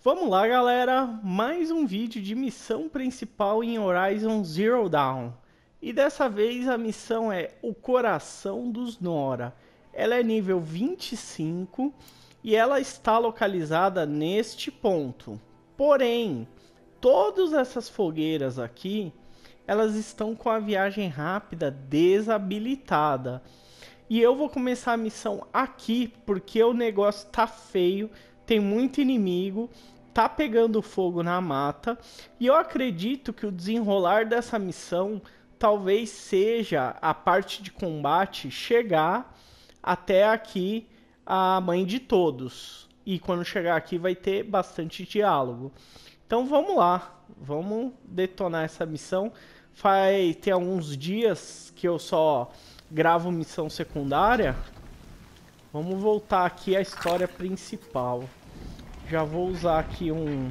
Vamos lá, galera, mais um vídeo de missão principal em Horizon Zero Dawn. E dessa vez a missão é o Coração dos Nora. Ela é nível 25 e ela está localizada neste ponto. Porém, todas essas fogueiras aqui, elas estão com a viagem rápida desabilitada. E eu vou começar a missão aqui porque o negócio tá feio, tem muito inimigo, tá pegando fogo na mata. E eu acredito que o desenrolar dessa missão talvez seja a parte de combate chegar até aqui a mãe de todos. E quando chegar aqui vai ter bastante diálogo. Então vamos lá, vamos detonar essa missão. Vai ter alguns dias que eu só gravo missão secundária. Vamos voltar aqui à história principal. Já vou usar aqui um...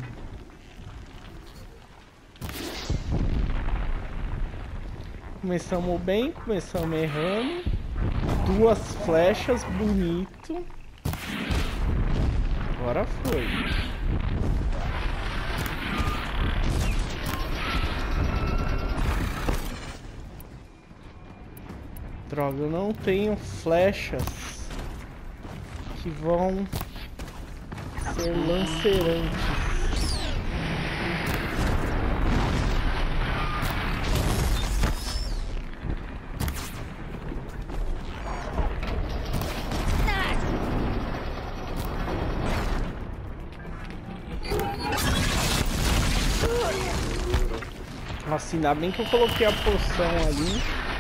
Começamos bem, começamos errando. Duas flechas, bonito. Agora foi. Droga, eu não tenho flechas que vão ser lancerantes. Nossa, ainda bem que eu coloquei a poção ali.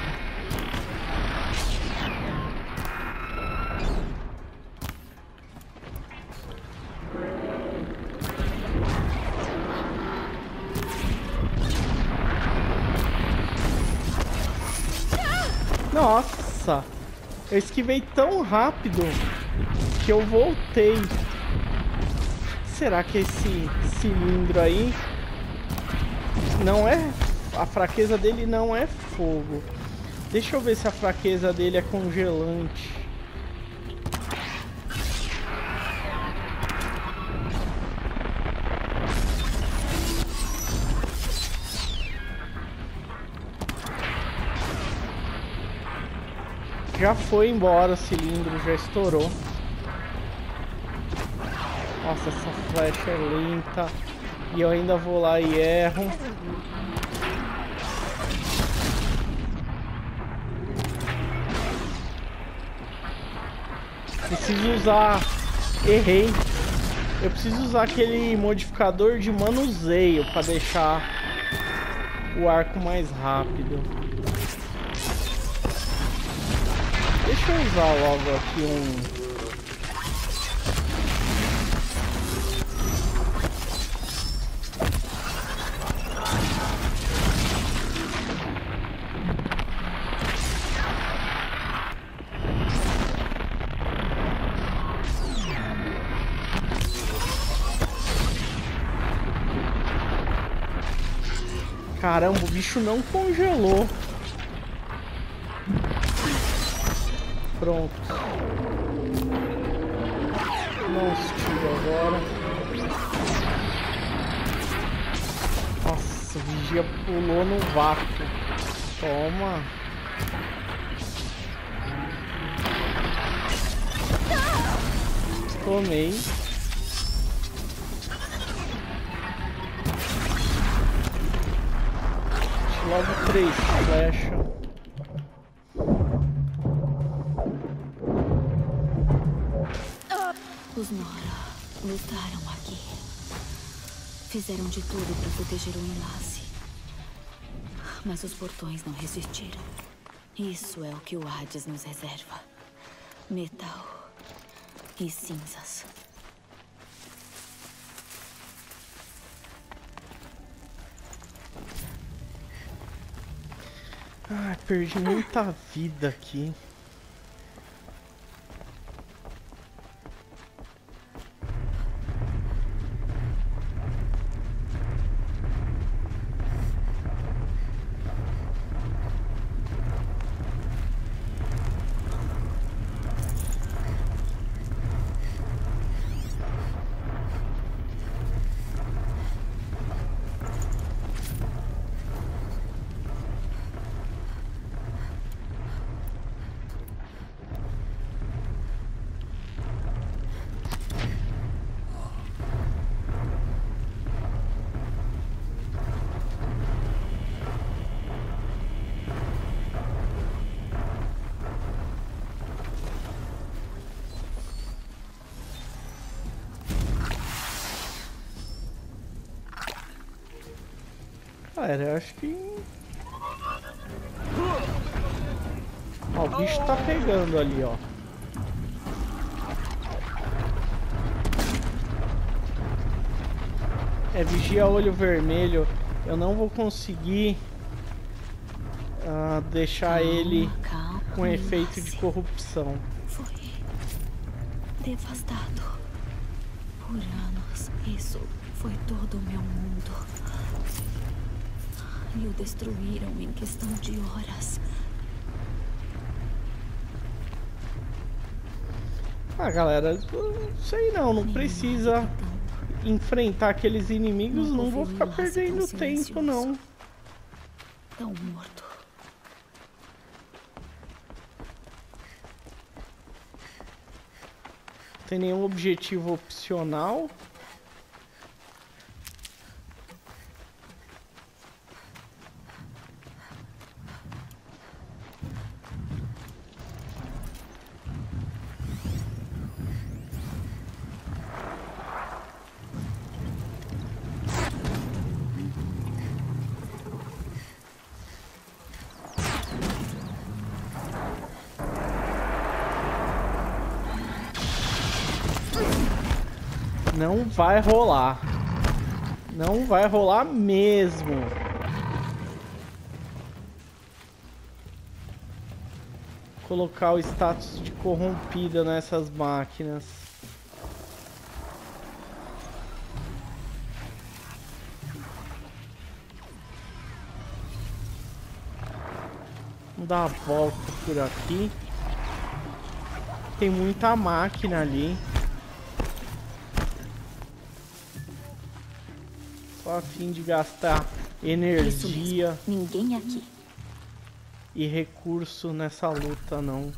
Nossa, eu esquivei tão rápido que eu voltei. Será que esse cilindro aí não é... A fraqueza dele não é fogo. Deixa eu ver se a fraqueza dele é congelante. Já foi embora o cilindro, já estourou. Nossa, essa flecha é lenta. E eu ainda vou lá e erro. Preciso usar... Errei. Eu preciso usar aquele modificador de manuseio para deixar o arco mais rápido. Deixa eu usar logo aqui um... Caramba, o bicho não congelou. Pronto. Não estive agora. Nossa, o vigia pulou no vácuo. Toma. Tomei. Logo 3 flechas. Os Nora lutaram aqui. Fizeram de tudo para proteger o enlace. Mas os portões não resistiram. Isso é o que o Hades nos reserva. Metal e cinzas. Ai, perdi muita vida aqui. Galera, eu acho que... Ó, o bicho tá pegando ali, ó. É, vigia olho vermelho. Eu não vou conseguir deixar ele com efeito de corrupção. Foi devastado. Por anos, isso foi todo o meu mundo. E o destruíram em questão de horas. Ah, galera, sei não precisa enfrentar aqueles inimigos, não vou ficar perdendo tempo, não. Tão morto. Tem nenhum objetivo opcional. Não vai rolar. Não vai rolar mesmo. Colocar o status de corrompida nessas máquinas. Vamos dar uma volta por aqui. Tem muita máquina ali. Só a fim de gastar energia. Ninguém aqui. E recurso nessa luta, não.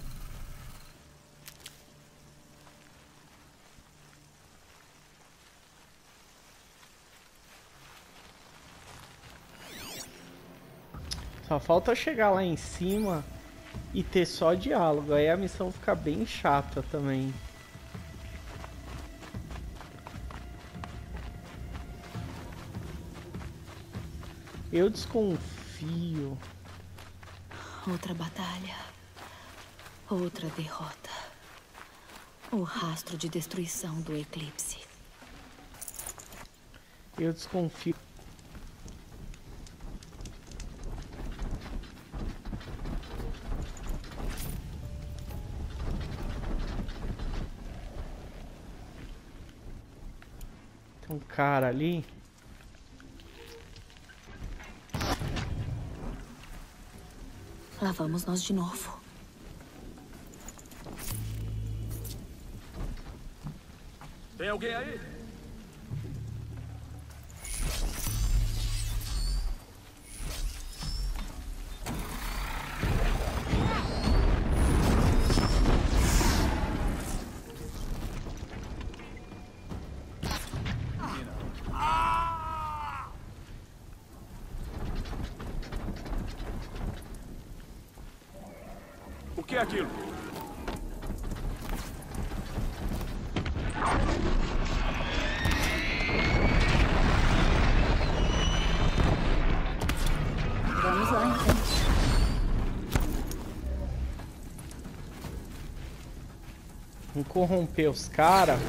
Só falta chegar lá em cima e ter só diálogo. Aí a missão fica bem chata também. Eu desconfio. Outra batalha. Outra derrota. O rastro de destruição do eclipse. Eu desconfio. Tem um cara ali. Lá vamos nós de novo. Tem alguém aí? O que é aquilo? Vamos lá, então. Vamos corromper os caras.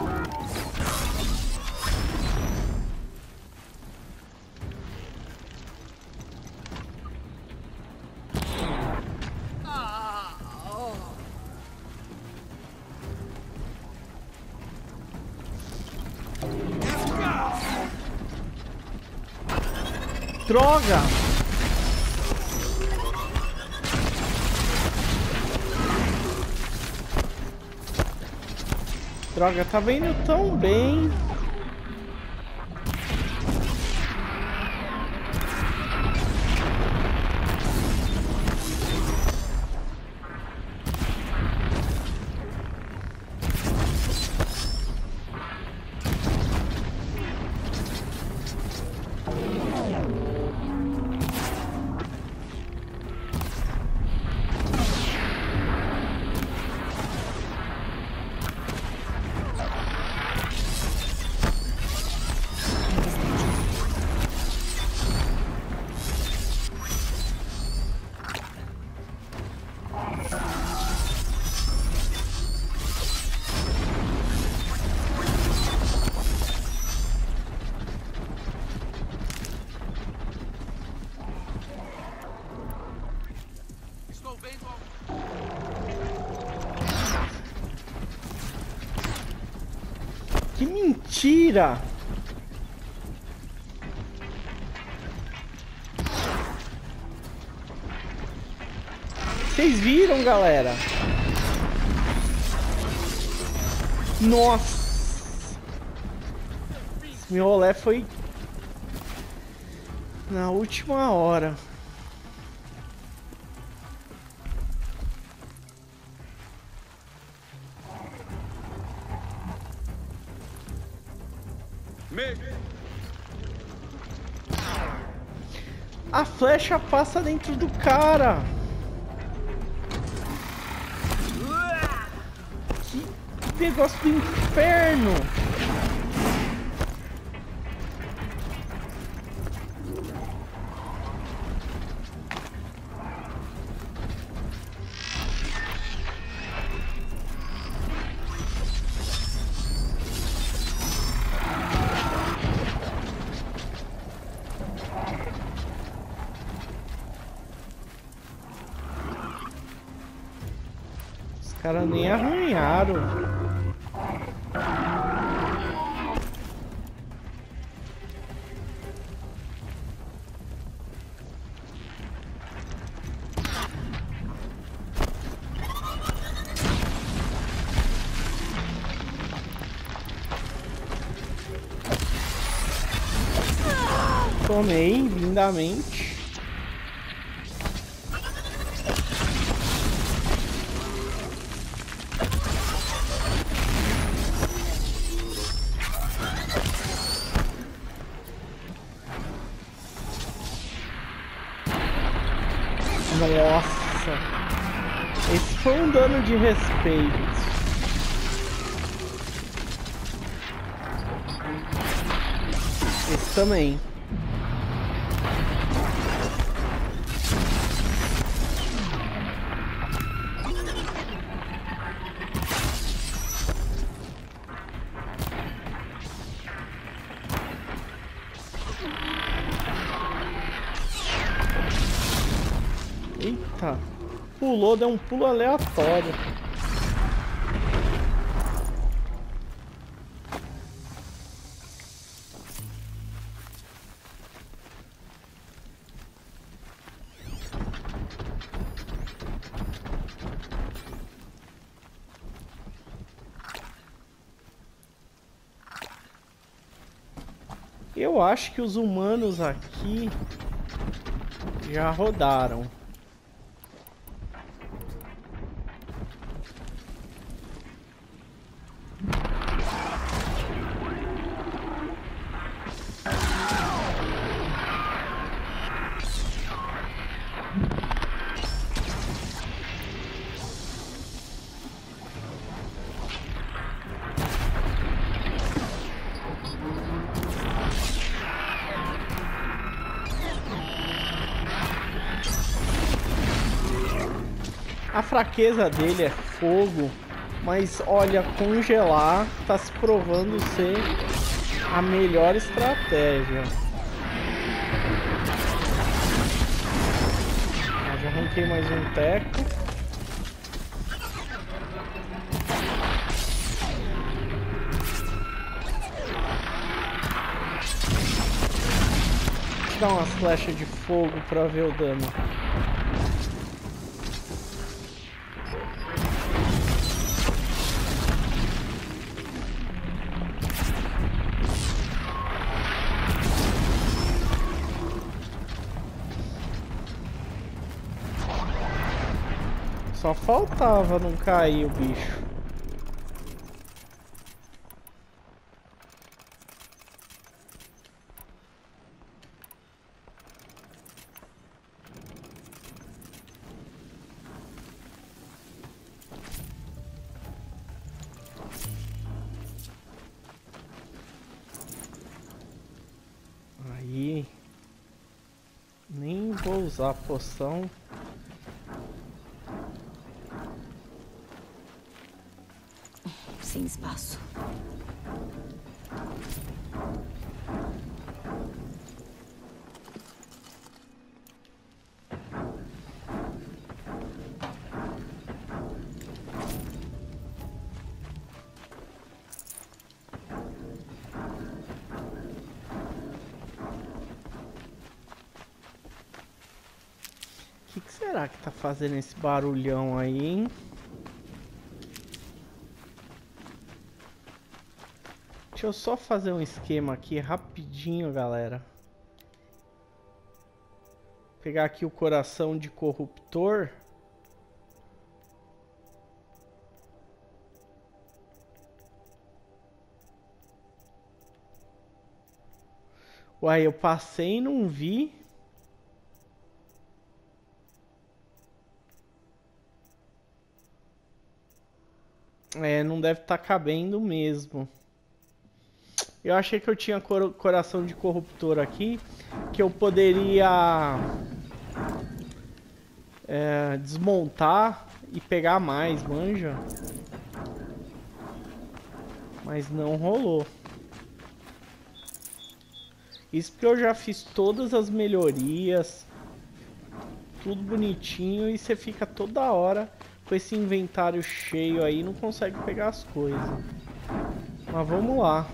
Droga! Droga, tava indo tão bem. Que mentira! Vocês viram, galera? Nossa! Esse meu rolê foi na última hora. A flecha passa dentro do cara. Que negócio do inferno. Os caras nem arranharam. Tomei lindamente. Nossa, esse foi um dano de respeito. Esse também. Eita, pulou, deu um pulo aleatório. Eu acho que os humanos aqui já rodaram. A fraqueza dele é fogo, mas olha, congelar tá se provando ser a melhor estratégia. Já arranquei mais um teco. Deixa eu dar umas flechas de fogo pra ver o dano. Só faltava não cair o bicho. Aí, nem vou usar a poção. Sem espaço. será que tá fazendo esse barulhão aí, hein? Deixa eu só fazer um esquema aqui rapidinho, galera. Pegar aqui o coração de corruptor. Uai, eu passei e não vi. É, não deve estar cabendo mesmo. Eu achei que eu tinha coração de corruptor aqui, que eu poderia desmontar e pegar mais, manja. Mas não rolou. Isso porque eu já fiz todas as melhorias, tudo bonitinho, e você fica toda hora com esse inventário cheio aí, não consegue pegar as coisas. Mas vamos lá.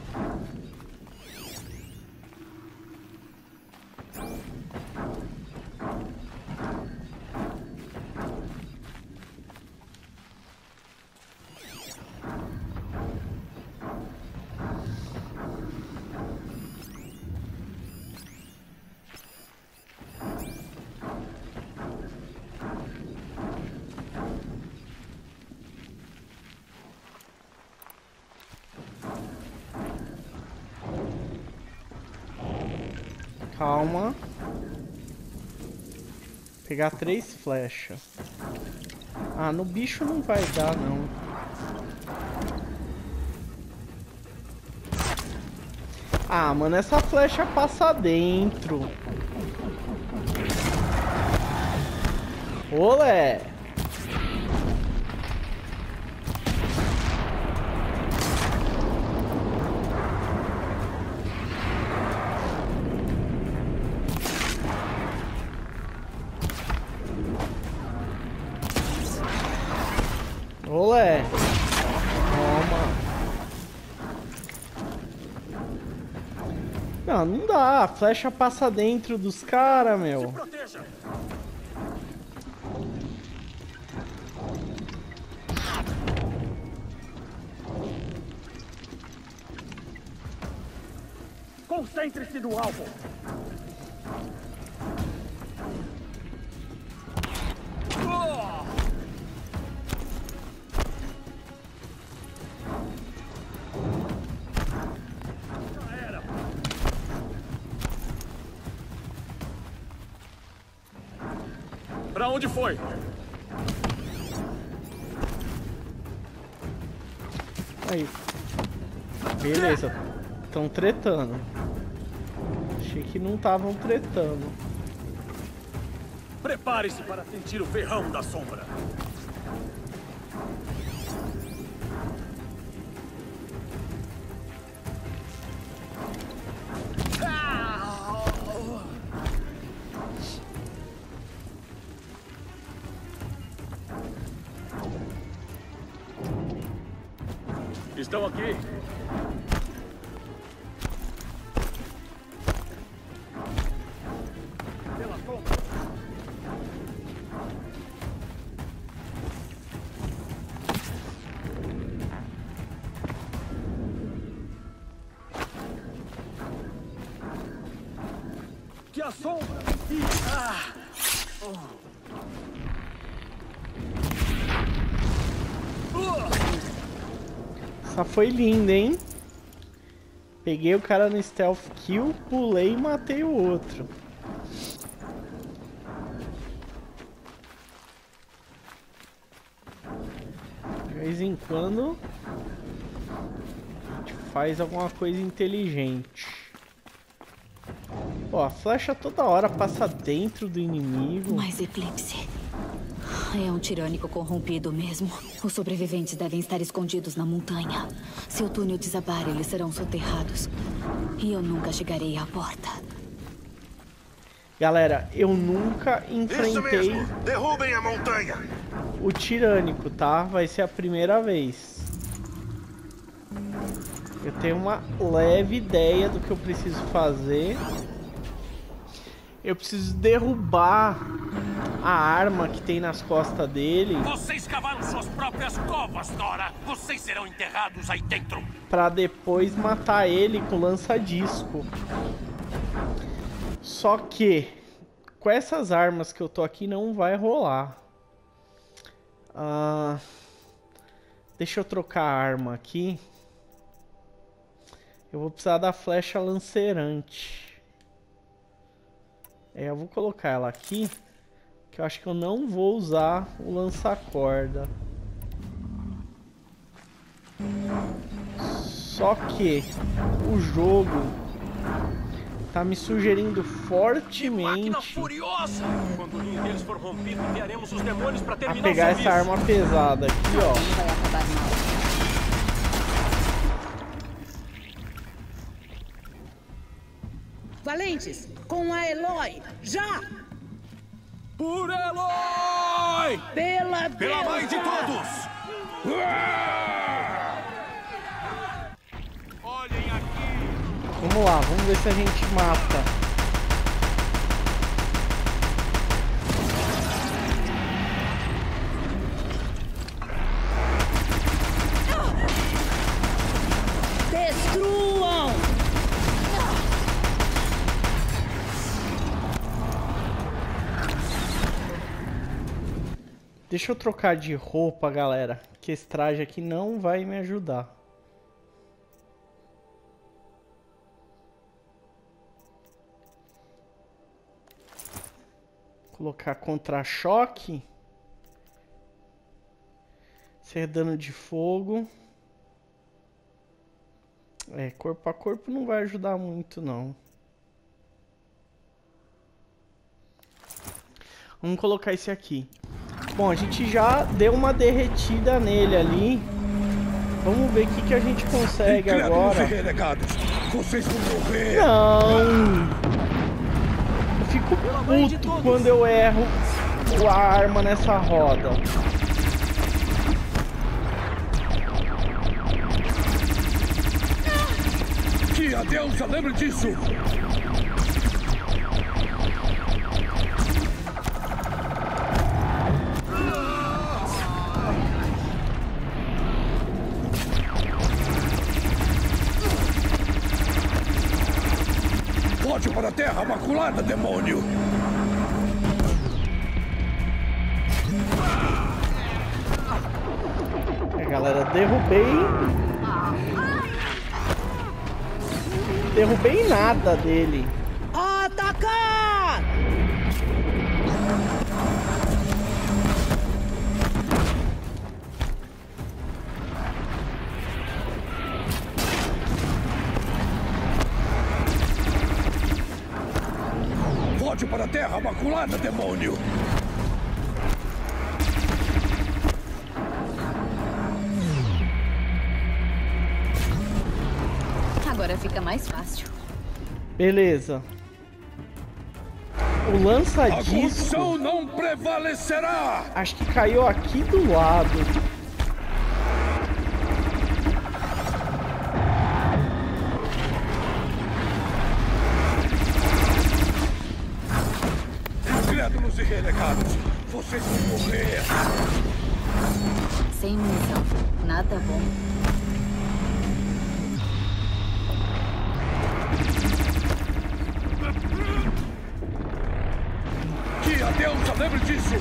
Calma. Pegar 3 flechas. Ah, no bicho não vai dar, não. Ah, mano, essa flecha passa dentro. Olé! Olé! Toma! Não, não dá. A flecha passa dentro dos caras, meu. Proteja! Concentre-se no alvo! Pra onde foi? Aí. Beleza. Estão tretando. Achei que não estavam tretando. Prepare-se para sentir o ferrão da sombra. Estão aqui. Pela sombra. Que a sombra. Essa foi linda, hein? Peguei o cara no stealth kill, pulei e matei o outro. De vez em quando a gente faz alguma coisa inteligente. Ó, a flecha toda hora passa dentro do inimigo. Mais eclipse. É um tirânico corrompido mesmo. Os sobreviventes devem estar escondidos na montanha. Se o túnel desabar, eles serão soterrados. E eu nunca chegarei à porta. Galera, eu nunca enfrentei Isso mesmo! Derrubem a montanha! o tirânico, tá? Vai ser a primeira vez. Eu tenho uma leve ideia do que eu preciso fazer. Eu preciso derrubar a arma que tem nas costas dele. Vocês cavaram suas próprias covas, Nora. Vocês serão enterrados aí dentro. Pra depois matar ele com lança-disco. Só que com essas armas que eu tô aqui não vai rolar. Deixa eu trocar a arma aqui. Eu vou precisar da flecha lancerante. Eu vou colocar ela aqui, que eu acho que eu não vou usar o lança-corda. Só que o jogo tá me sugerindo fortemente Máquina furiosa! Quando o ninho deles for rompido, enviaremos os demônios para a terminar pegar o essa serviço. arma pesada aqui, ó. Vai acabar mal. Valentes, com a Eloy, já! Por Eloy! Pela Pela mãe de todos! Olhem aqui! Vamos lá, vamos ver se a gente mata. Destruam! Deixa eu trocar de roupa, galera, que esse traje aqui não vai me ajudar. Colocar contra-choque. Ser dano de fogo. Corpo a corpo não vai ajudar muito, não. Vamos colocar esse aqui. Bom, a gente já deu uma derretida nele ali. Vamos ver o que a gente consegue agora. Vocês vão morrer! Não! Eu fico puto quando eu erro a arma nessa roda. Que a deusa lembre disso! Volte para a Terra Maculada, demônio! Galera, derrubei nada dele. Atacar! Volte para a Terra Maculada, demônio! Agora fica mais fácil. Beleza. O A lança-disco corrupção não prevalecerá! acho que caiu aqui do lado. Incrédulos e renegados, vocês vão morrer! Sem munição, nada bom. Que a deusa lembre disso!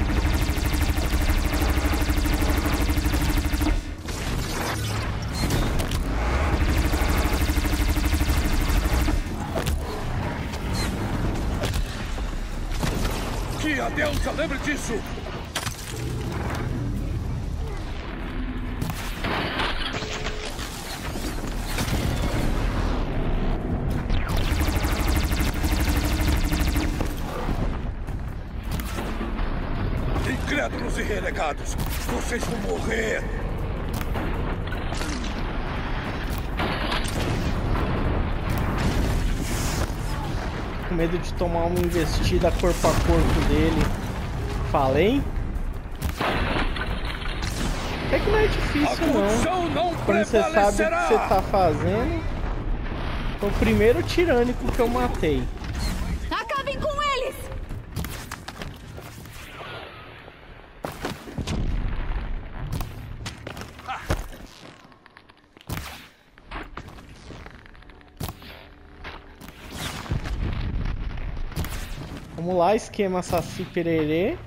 Que a deusa lembre disso! Incrédulos e renegados, vocês vão morrer! Com medo de tomar uma investida corpo a corpo dele. Falei? É que não é A difícil, não. corrupção não Quando você sabe o que prevalecerá! você tá fazendo. Foi o primeiro tirânico que eu matei. Acabem com eles! Vamos lá, esquema Saci Pererê.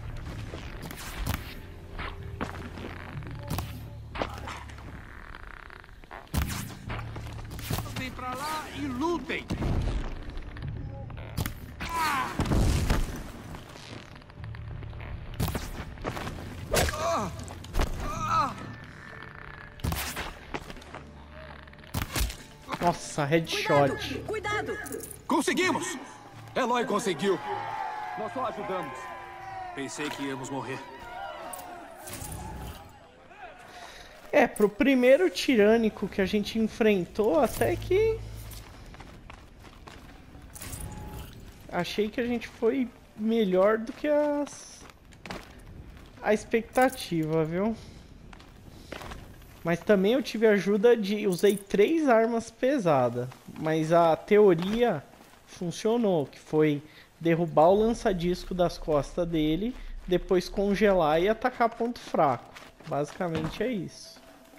Vem pra lá e lutem! Nossa, headshot. Cuidado! Conseguimos! Eloy conseguiu. Nós só ajudamos. Pensei que íamos morrer. É, pro primeiro tirânico que a gente enfrentou, até que... achei que a gente foi melhor do que a expectativa, viu? Mas também eu tive ajuda de... usei 3 armas pesadas. Mas a teoria funcionou, que foi derrubar o lança-disco das costas dele, depois congelar e atacar ponto fraco. Basicamente é isso.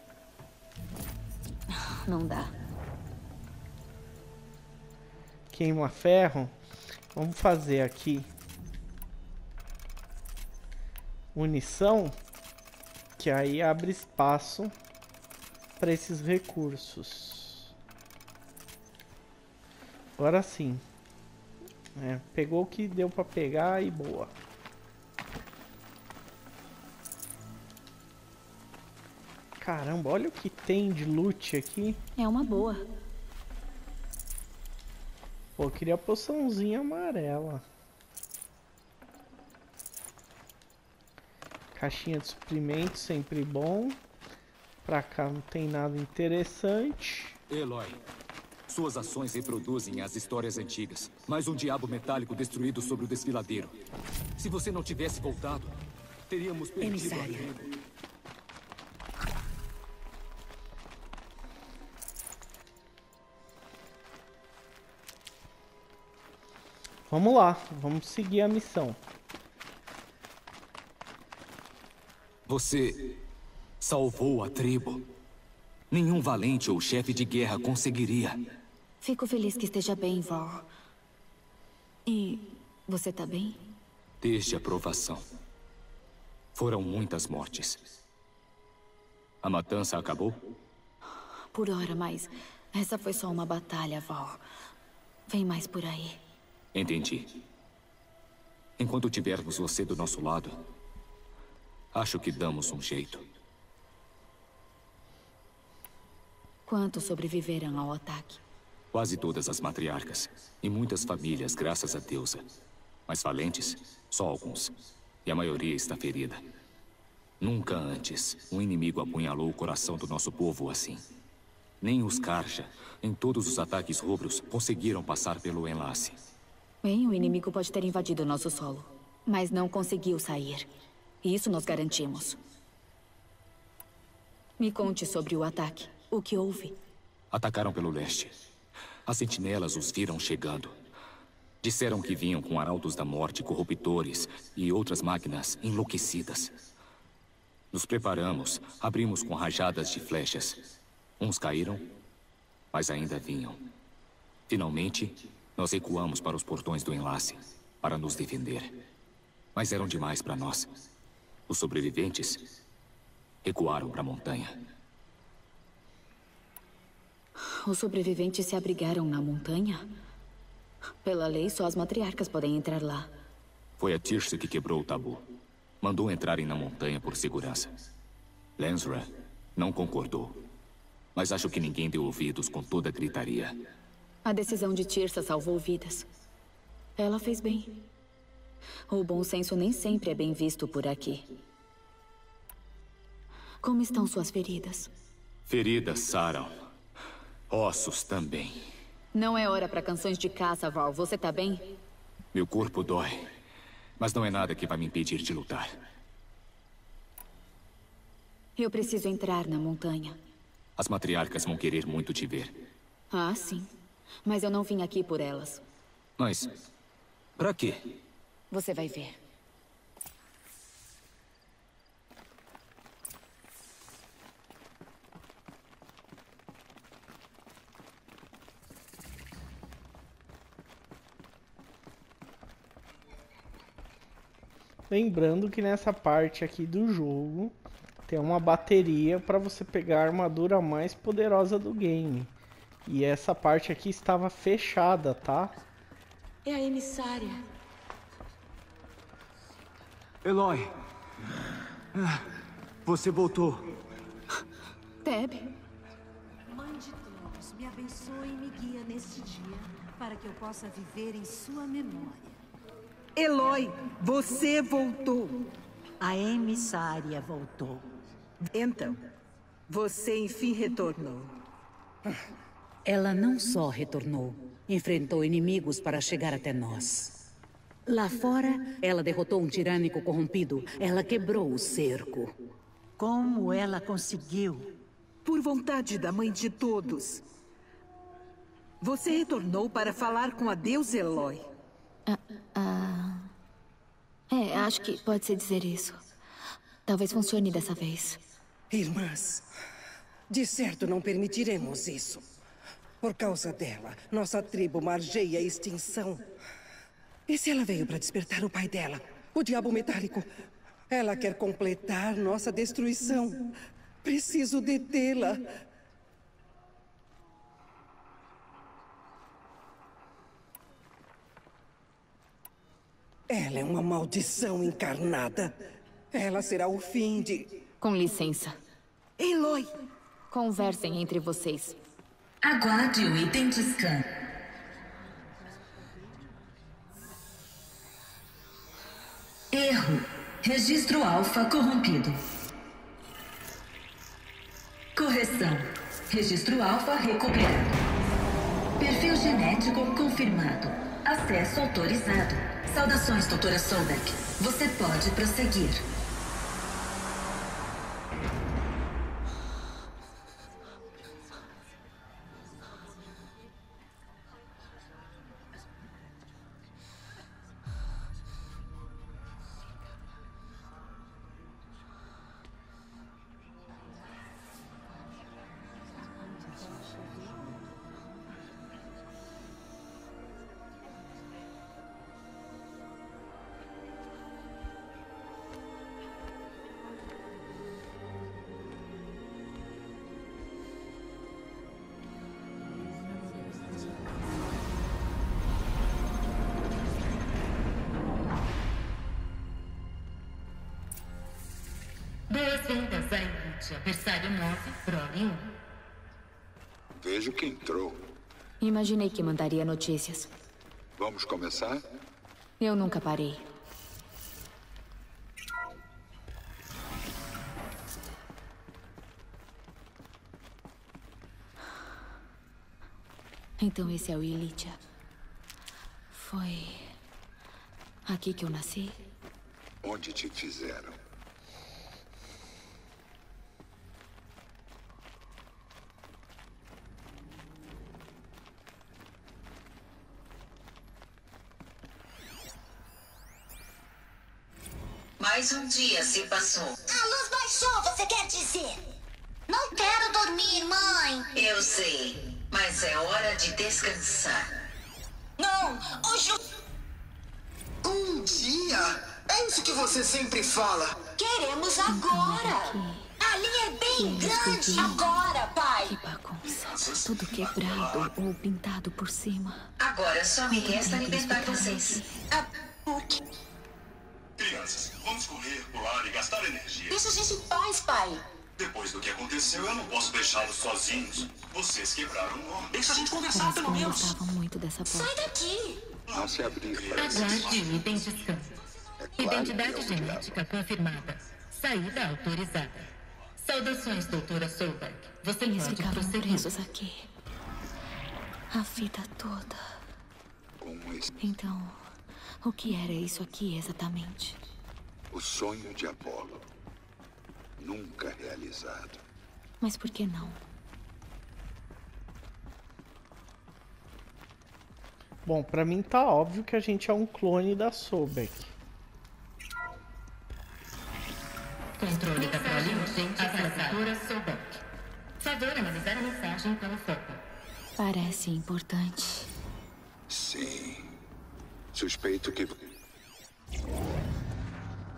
Não dá. Queima ferro. Vamos fazer aqui munição, que aí abre espaço para esses recursos. Agora sim. Pegou o que deu para pegar e boa. Caramba, olha o que tem de loot aqui. É uma boa. Pô, eu queria a poçãozinha amarela. Caixinha de suprimentos, sempre bom. Pra cá não tem nada interessante. Eloy, suas ações reproduzem as histórias antigas. Mais um diabo metálico destruído sobre o desfiladeiro. Se você não tivesse voltado, teríamos perdido a Emissária. tribo. Vamos lá, vamos seguir a missão. Você salvou a tribo. Nenhum valente ou chefe de guerra conseguiria. Fico feliz que esteja bem, Val. E você tá bem? Desde a provação. Foram muitas mortes. A matança acabou? Por hora, mas essa foi só uma batalha, Val. Vem mais por aí. Entendi. Enquanto tivermos você do nosso lado, acho que damos um jeito. Quantos sobreviveram ao ataque? Quase todas as matriarcas. E muitas famílias, graças a deusa. Mas valentes, só alguns. E a maioria está ferida. Nunca antes um inimigo apunhalou o coração do nosso povo assim. Nem os Karja, em todos os ataques rubros, conseguiram passar pelo enlace. Bem, o inimigo pode ter invadido nosso solo, mas não conseguiu sair. Isso nós garantimos. Me conte sobre o ataque. O que houve? Atacaram pelo leste. As sentinelas os viram chegando. Disseram que vinham com arautos da morte, corruptores e outras máquinas enlouquecidas. Nos preparamos, abrimos com rajadas de flechas. Uns caíram, mas ainda vinham. Finalmente, nós recuamos para os portões do enlace, para nos defender. Mas eram demais para nós. Os sobreviventes recuaram para a montanha. Os sobreviventes se abrigaram na montanha? Pela lei, só as matriarcas podem entrar lá. Foi a Tirce que quebrou o tabu. Mandou entrarem na montanha por segurança. Lansra não concordou. Mas acho que ninguém deu ouvidos com toda a gritaria. A decisão de Tirsa salvou vidas. Ela fez bem. O bom senso nem sempre é bem visto por aqui. Como estão suas feridas? Feridas saram. Ossos também. Não é hora para canções de caça, Val. Você tá bem? Meu corpo dói. Mas não é nada que vai me impedir de lutar. Eu preciso entrar na montanha. As matriarcas vão querer muito te ver. Ah, sim. Mas eu não vim aqui por elas. Mas... pra quê? Você vai ver. Lembrando que nessa parte aqui do jogo tem uma bateria para você pegar a armadura mais poderosa do game. E essa parte aqui estava fechada, tá? É a emissária. Eloy. Você voltou. Deb. Mãe de todos, me abençoe e me guia neste dia, para que eu possa viver em sua memória. Eloy, você voltou. A emissária voltou. Então, você enfim retornou. Ela não só retornou, enfrentou inimigos para chegar até nós. Lá fora, ela derrotou um tirânico corrompido. Ela quebrou o cerco. Como ela conseguiu? Por vontade da Mãe de Todos. Você retornou para falar com a deusa Eloy. Acho que pode-se dizer isso. Talvez funcione dessa vez. Irmãs, de certo não permitiremos isso. Por causa dela, nossa tribo margeia a extinção. E se ela veio para despertar o pai dela, o diabo metálico? Ela quer completar nossa destruição. Preciso detê-la. Ela é uma maldição encarnada. Ela será o fim de... Com licença. Eloy! Conversem entre vocês. Aguarde o item de scan. Erro. Registro alfa corrompido. Correção. Registro alfa recuperado. Perfil genético confirmado. Acesso autorizado. Saudações, doutora Sobek. Você pode prosseguir. Boas-vindas à Elite. Versário 9, Prole 1. Vejo que entrou. Imaginei que mandaria notícias. Vamos começar? Eu nunca parei. Então esse é o Ilitia. Foi aqui que eu nasci? Onde te fizeram? Mais um dia se passou. A luz baixou, você quer dizer? Não quero dormir, mãe. Eu sei, mas é hora de descansar. Não, hoje... Um dia? É isso que você sempre fala. Queremos agora. A linha é bem grande agora, pai. Que bagunça. Tudo quebrado ou pintado por cima. Agora só me resta libertar vocês. Por quê? Crianças, vamos correr, pular e gastar energia. Deixa a gente em paz, pai. Depois do que aconteceu, eu não posso deixá-los sozinhos. Vocês quebraram o nome. Deixa a gente conversar, pelo menos. Eu gostava muito dessa porta. Sai daqui. Não se abrir. Aguarde o item de scan. Identidade genética confirmada. Saída autorizada. Saudações, doutora Sobek. Você Eles pode ficavam prosseguir. presos aqui. A vida toda. Então, o que era isso aqui exatamente? O sonho de Apolo. Nunca realizado. Mas por que não? Bom, pra mim tá óbvio que a gente é um clone da Sobek. Controle da prole urgente para a doutora Sobek. Favor analisar a mensagem pelo foco. Parece importante. Sim. Suspeito que...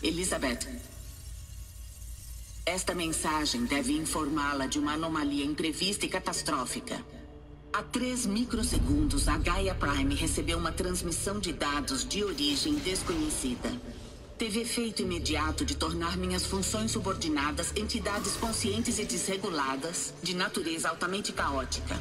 Elizabeth. Esta mensagem deve informá-la de uma anomalia imprevista e catastrófica. Há 3 microsegundos, a Gaia Prime recebeu uma transmissão de dados de origem desconhecida. Teve efeito imediato de tornar minhas funções subordinadas entidades conscientes e desreguladas, de natureza altamente caótica.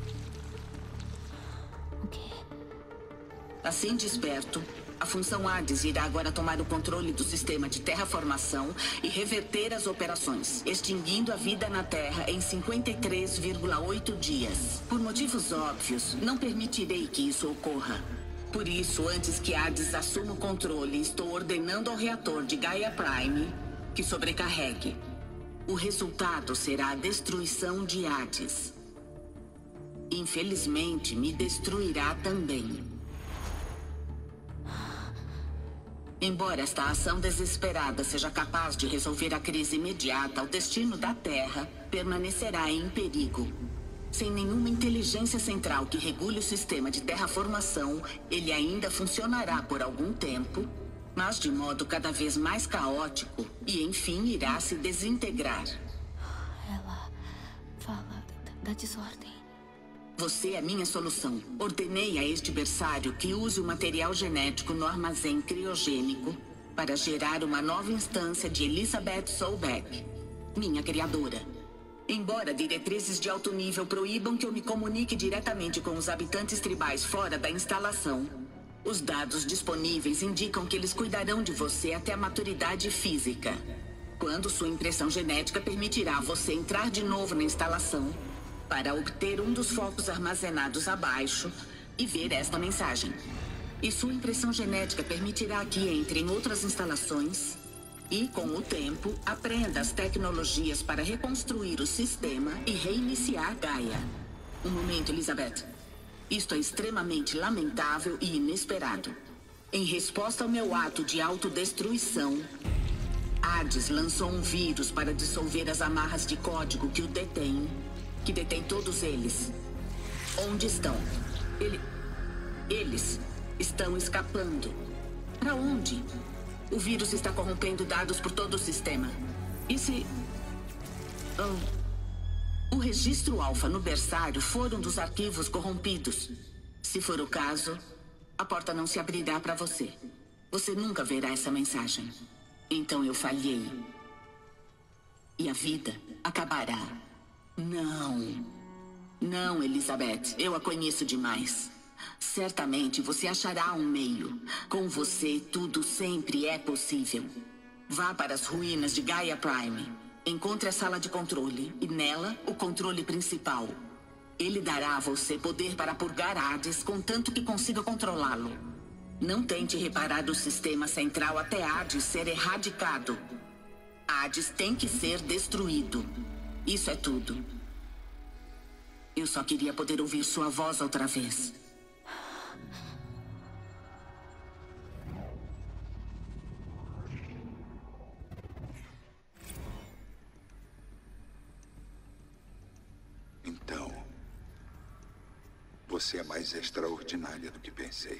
Assim desperto, a função Hades irá agora tomar o controle do sistema de terraformação e reverter as operações, extinguindo a vida na Terra em 53,8 dias. Por motivos óbvios, não permitirei que isso ocorra. Por isso, antes que Hades assuma o controle, estou ordenando ao reator de Gaia Prime que sobrecarregue. O resultado será a destruição de Hades. Infelizmente, me destruirá também. Embora esta ação desesperada seja capaz de resolver a crise imediata, o destino da Terra permanecerá em perigo. Sem nenhuma inteligência central que regule o sistema de terraformação, ele ainda funcionará por algum tempo, mas de modo cada vez mais caótico e, enfim, irá se desintegrar. Ela fala da desordem. Você é minha solução. Ordenei a este berçário que use o material genético no armazém criogênico para gerar uma nova instância de Elizabeth Soulbeck, minha criadora. Embora diretrizes de alto nível proíbam que eu me comunique diretamente com os habitantes tribais fora da instalação, os dados disponíveis indicam que eles cuidarão de você até a maturidade física. Quando sua impressão genética permitirá você entrar de novo na instalação para obter um dos focos armazenados abaixo e ver esta mensagem. E sua impressão genética permitirá que entre em outras instalações e, com o tempo, aprenda as tecnologias para reconstruir o sistema e reiniciar Gaia. Um momento, Elizabeth. Isto é extremamente lamentável e inesperado. Em resposta ao meu ato de autodestruição, Hades lançou um vírus para dissolver as amarras de código que o detém, que detém todos eles. Onde estão? Eles estão escapando. Para onde? O vírus está corrompendo dados por todo o sistema. E se... o registro alfa no berçário for um dos arquivos corrompidos. Se for o caso, a porta não se abrirá para você. Você nunca verá essa mensagem. Então eu falhei. E a vida acabará. Não, Elizabeth. Eu a conheço demais. Certamente você achará um meio. Com você, tudo sempre é possível. Vá para as ruínas de Gaia Prime. Encontre a sala de controle e nela o controle principal. Ele dará a você poder para purgar Hades, contanto que consiga controlá-lo. Não tente reparar o sistema central até Hades ser erradicado. Hades tem que ser destruído. Isso é tudo. Eu só queria poder ouvir sua voz outra vez. Então, você é mais extraordinária do que pensei.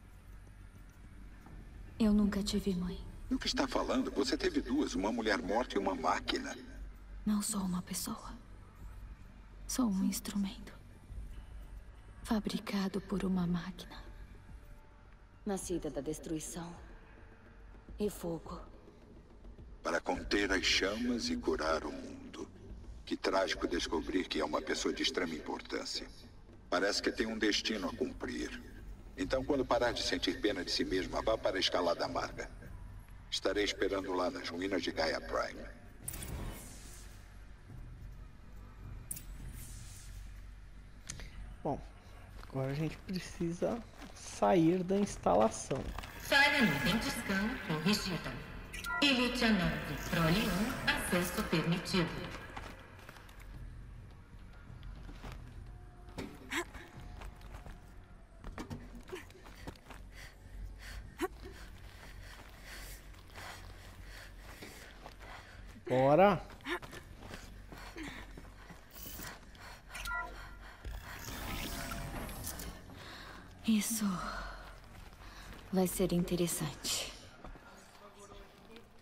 Eu nunca tive mãe. Do que está falando? Você teve duas, uma mulher morta e uma máquina. Não sou uma pessoa. Sou um instrumento. Fabricado por uma máquina. Nascida da destruição. E fogo. Para conter as chamas e curar o mundo. Que trágico descobrir que é uma pessoa de extrema importância. Parece que tem um destino a cumprir. Então, quando parar de sentir pena de si mesma, vá para a Escalada Amarga. Estarei esperando lá nas ruínas de Gaia Prime. Bom, agora a gente precisa sair da instalação. Falha no Ventiscan corrigida. Elite a 9, Prole 1, acesso permitido. Bora! Isso vai ser interessante.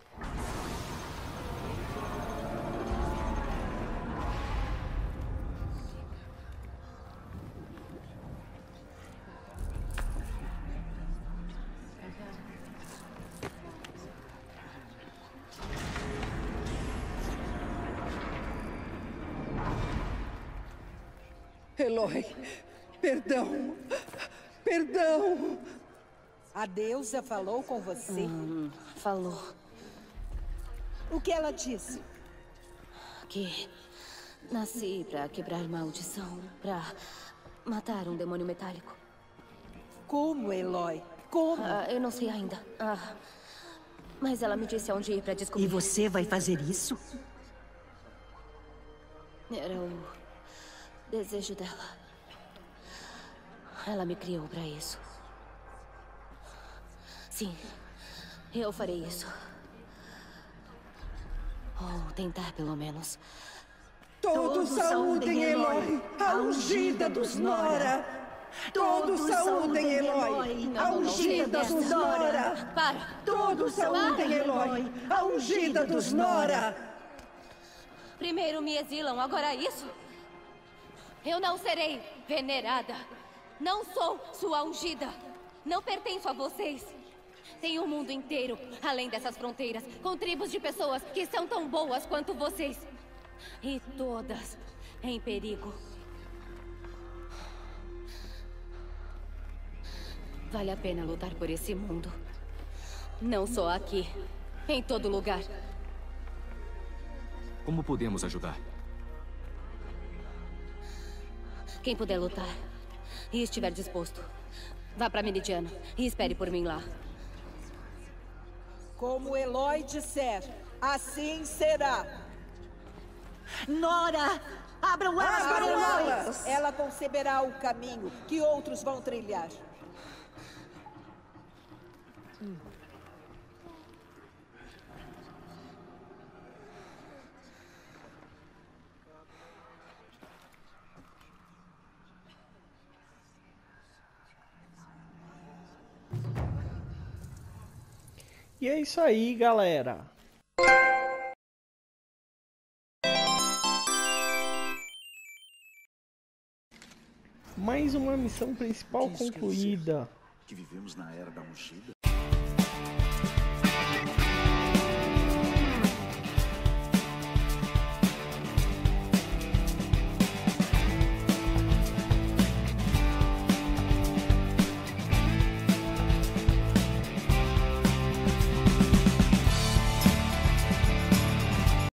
Eloy, perdão. Perdão. A deusa falou com você? Falou. O que ela disse? Que nasci pra quebrar maldição, pra matar um demônio metálico. Como, Eloy? Como? Eu não sei ainda. Mas ela me disse aonde ir pra descobrir. E você vai fazer isso? Era o desejo dela. Ela me criou pra isso. Sim, eu farei isso. Ou tentar, pelo menos. Todos saúdem Eloy, a ungida dos Nora. Todos saúdem Eloy, a ungida dos Nora. Para! Todos saúdem Eloy, a ungida dos Nora. Primeiro me exilam, agora isso? Eu não serei venerada. Não sou sua ungida. Não pertenço a vocês. Tem um mundo inteiro, além dessas fronteiras, com tribos de pessoas que são tão boas quanto vocês. E todas em perigo. Vale a pena lutar por esse mundo. Não só aqui, em todo lugar. Como podemos ajudar? Quem puder lutar e estiver disposto, vá pra Meridiano e espere por mim lá. Como Eloy disser, assim será. Nora, abram elas para Eloy. Ela conceberá o caminho que outros vão trilhar. E é isso aí, galera. Mais uma missão principal concluída. Que vivemos na era da ungida?